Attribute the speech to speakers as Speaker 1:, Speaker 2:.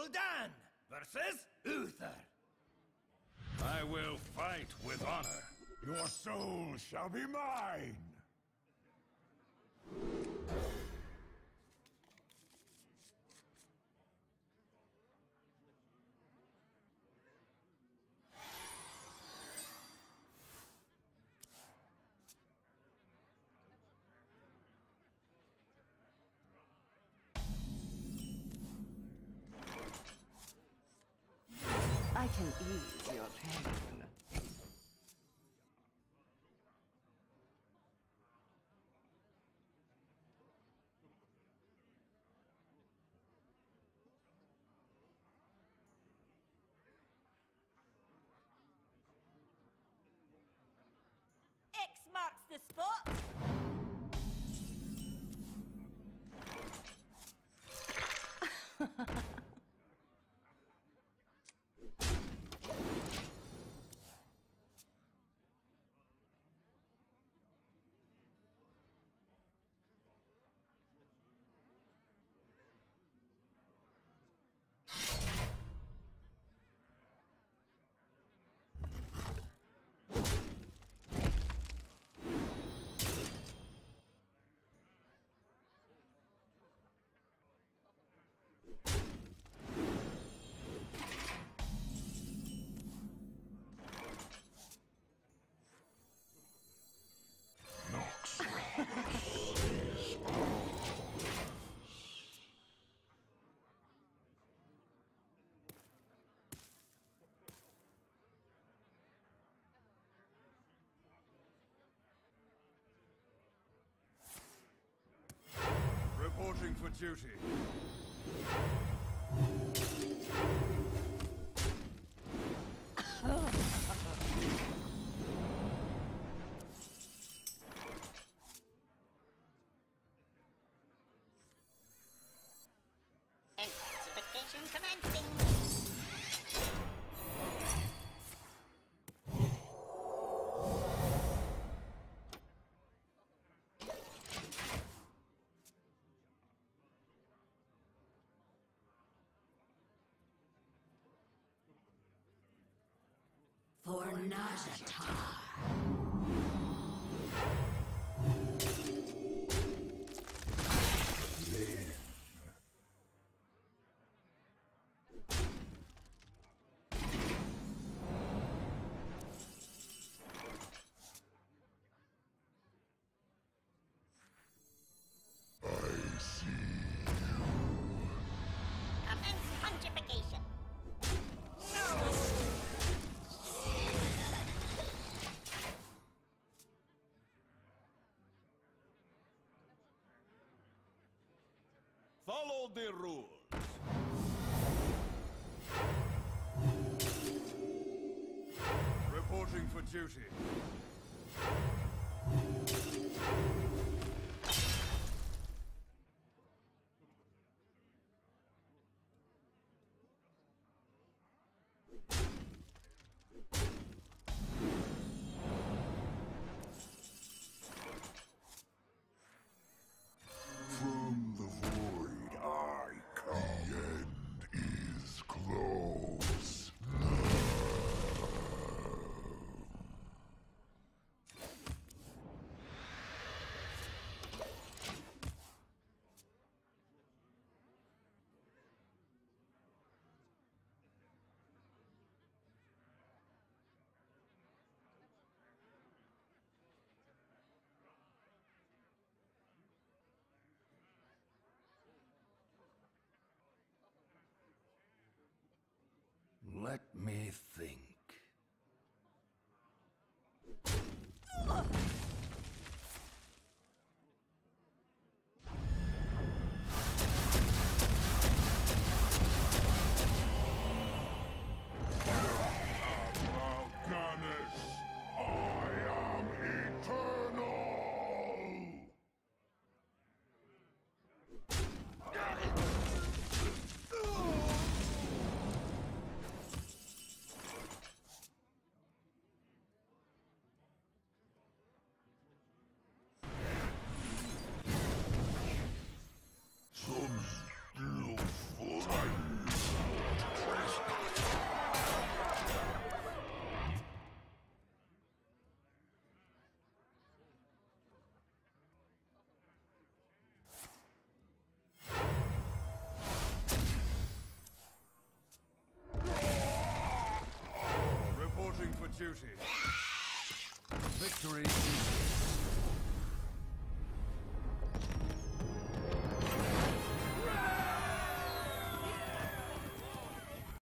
Speaker 1: Gul'dan versus Uther.
Speaker 2: I will fight with honor.
Speaker 3: Your soul shall be mine!
Speaker 4: I can ease your pain.
Speaker 5: X marks the spot.
Speaker 2: Reporting for duty.
Speaker 5: Consecration commencing.
Speaker 6: For Najatar.
Speaker 3: I see
Speaker 5: Commence conjugation.
Speaker 2: Follow the rules. Reporting for duty.
Speaker 3: from the void I come. The end is close.
Speaker 1: Let me think.
Speaker 3: Alchemist, I am eternal!
Speaker 2: duty. Victory is